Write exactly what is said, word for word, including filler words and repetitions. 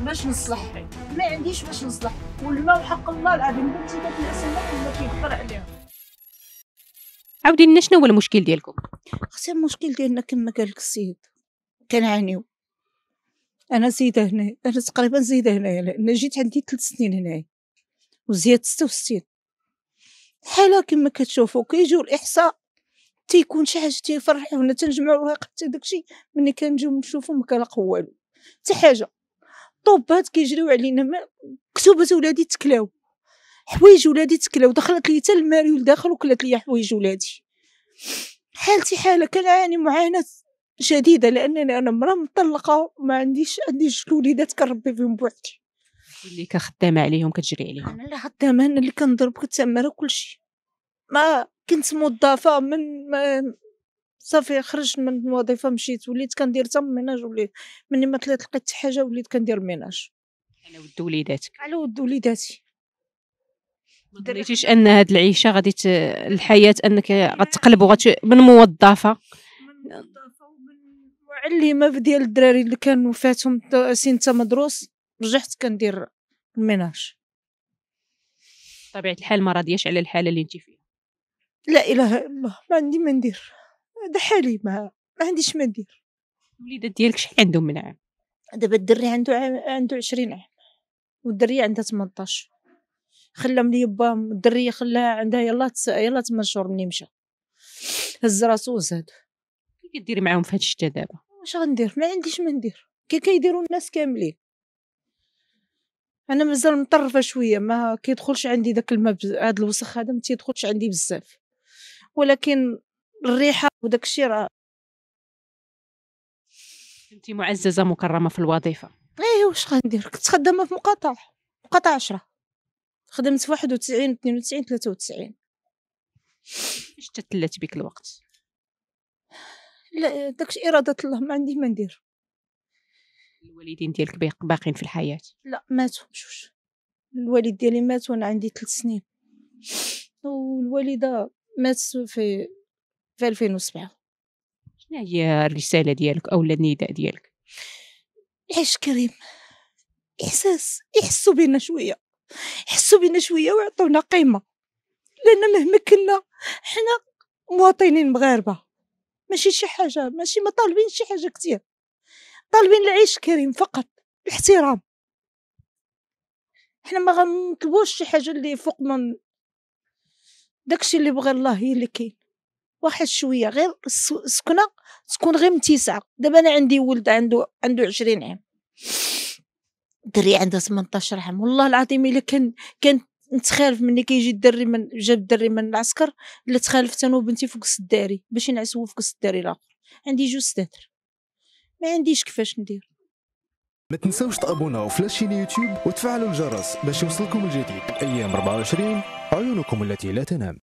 باش نصلح، ما عنديش باش نصلح، والماء وحق الله العظيم بنتي داك الاسئله ولا كيفطر عليها. عاودي لنا شنو هو المشكل ديالكم؟ اختي المشكل ديالنا كما قال لك السيد كنعانيو. انا زيده هنا، انا تقريبا زيده هنايا لان جيت عندي ثلاث سنين هنايا وزياد ستة وستين. حاله كما كتشوفوا كيجيو الاحصاء تيكون شي حاجه تيفرحونا تنجمعوا الورق حتى داكشي ملي كنجيو نشوفوا ما كنلقاو والو حتى حاجه. طوبات كيجريو علينا، ما كتوبات ولادي تكلاو، حوايج ولادي تكلاو، دخلت لي حتى الماريول داخل وكلات لي حوايج ولادي. حالتي حاله كنعاني معاناه شديده لانني انا مرا مطلقه وما عنديش عنديش الوليدات كنربي فيهم بوحدي. اللي كخدامه عليهم كتجري عليهم. انا اللي خدامه، انا اللي كنضرب كنتمر كلشي. ما كنت موظفه من ما صافي خرجت من الوظيفه مشيت وليت كندير حتى الميناج، وليت مني ما طلعت لقيت حتى حاجه وليت كندير الميناج على ود وليداتك. على ود وليداتي. ما ظنيتيش ان هاد العيشه غادي ت... الحياه انك غتقلبوا غت... من موظفه من موظفه ومن معلمه ديال الدراري اللي كانوا فاتهم سين تا مدروس، رجعت كندير الميناج. بطبيعه الحال ما راضياش على الحاله اللي انت فيها. لا اله الا الله، ما عندي ما ندير، هذا حالي، ما ما عنديش ما ندير. الوليدات ديالك شحال عندهم من عام؟ دابا الدري عنده عام عنده عشرين عام والدريه عندها ثمنطاش. خلاهم لي باهم الدريه خلاها عندها يلاه تس... يلاه ثمان شهور مني مشى، هز راسو وزاد. كي كديري معاهم في هاد الشتا دابا؟ واش غندير؟ ما عنديش ما ندير كي كيديروا الناس كاملين. انا مازال مطرفه شويه، ما كيدخلش عندي داك الماء بز... هذا الوسخ هذا ما تيدخلش عندي بزاف، ولكن الريحه وداك الشيء راه. انت معززه مكرمه في الوظيفه. ايه واش غندير؟ كنت خدامه في مقاطعه مقاطعه عشرة، خدمت في واحد وتسعين اثنين وتسعين ثلاثة وتسعين. فاش تتلات بك الوقت؟ لا داكشي اراده الله، ما عندي ما ندير. الوالدين ديالك باق- باقين في الحياه؟ لا ماتوا بجوج. الوالد ديالي مات وانا عندي ثلاث سنين، والوالده مات في في ألفين وسبعة. شنو هي الرساله ديالك او النداء ديالك؟ عيش كريم، احساس يحسوا بينا شويه، يحسوا بينا شويه ويعطونا قيمه، لان مهما كنا حنا مواطنين مغاربه، ماشي شي حاجه، ماشي ما طالبين شي حاجه كتير، طالبين العيش كريم فقط، الاحترام. حنا ما غنطلبوش شي حاجه اللي فوق من داكشي اللي بغى الله، هي اللي كاين واحد شويه غير السكنه تكون غير متسعه. دابا انا عندي ولد عنده عنده عشرين عام، الدري عندها ثمنطاش عام. والله العظيم الا كان كان نتخالف مني كيجي الدري من جاب الدري من العسكر، الا تخالفت انا وبنتي فوق السداري باش نعسو فوق السداري الاخر. عندي جوج ستاتر، ما عنديش كيفاش ندير. ما تنساوش تابوناو في لاشين يوتيوب وتفعلوا الجرس باش يوصلكم الجديد. ايام أربعة وعشرين عيونكم التي لا تنام.